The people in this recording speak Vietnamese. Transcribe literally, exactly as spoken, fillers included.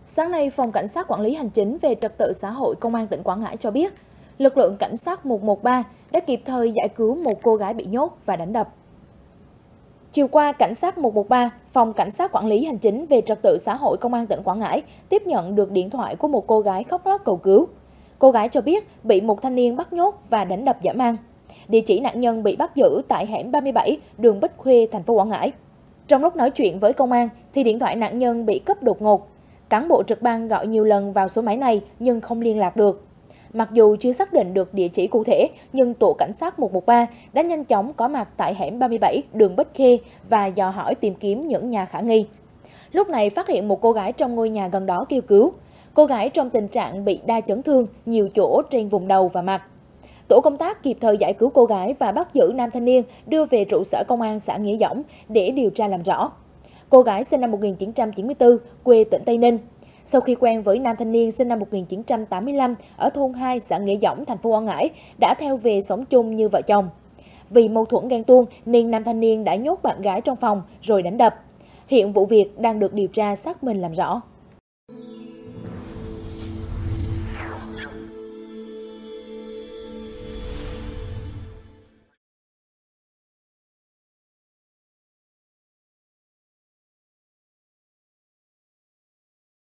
Sáng nay, Phòng Cảnh sát Quản lý Hành chính về Trật tự xã hội Công an tỉnh Quảng Ngãi cho biết, lực lượng cảnh sát một một ba đã kịp thời giải cứu một cô gái bị nhốt và đánh đập. Chiều qua, Cảnh sát một một ba, Phòng Cảnh sát Quản lý Hành chính về Trật tự xã hội Công an tỉnh Quảng Ngãi tiếp nhận được điện thoại của một cô gái khóc lóc cầu cứu. Cô gái cho biết bị một thanh niên bắt nhốt và đánh đập dã man. Địa chỉ nạn nhân bị bắt giữ tại hẻm ba mươi bảy, đường Bích Khuê, thành phố Quảng Ngãi. Trong lúc nói chuyện với công an, thì điện thoại nạn nhân bị cúp đột ngột. Cán bộ trực ban gọi nhiều lần vào số máy này nhưng không liên lạc được. Mặc dù chưa xác định được địa chỉ cụ thể, nhưng tổ cảnh sát một một ba đã nhanh chóng có mặt tại hẻm ba mươi bảy, đường Bích Khê và dò hỏi tìm kiếm những nhà khả nghi. Lúc này phát hiện một cô gái trong ngôi nhà gần đó kêu cứu. Cô gái trong tình trạng bị đa chấn thương nhiều chỗ trên vùng đầu và mặt. Tổ công tác kịp thời giải cứu cô gái và bắt giữ nam thanh niên đưa về trụ sở công an xã Nghĩa Dõng để điều tra làm rõ. Cô gái sinh năm một nghìn chín trăm chín mươi tư, quê tỉnh Tây Ninh. Sau khi quen với nam thanh niên sinh năm một nghìn chín trăm tám mươi lăm ở thôn hai, xã Nghĩa Dõng, thành phố Quảng Ngãi, đã theo về sống chung như vợ chồng. Vì mâu thuẫn ghen tuông nên nam thanh niên đã nhốt bạn gái trong phòng rồi đánh đập. Hiện vụ việc đang được điều tra xác minh làm rõ.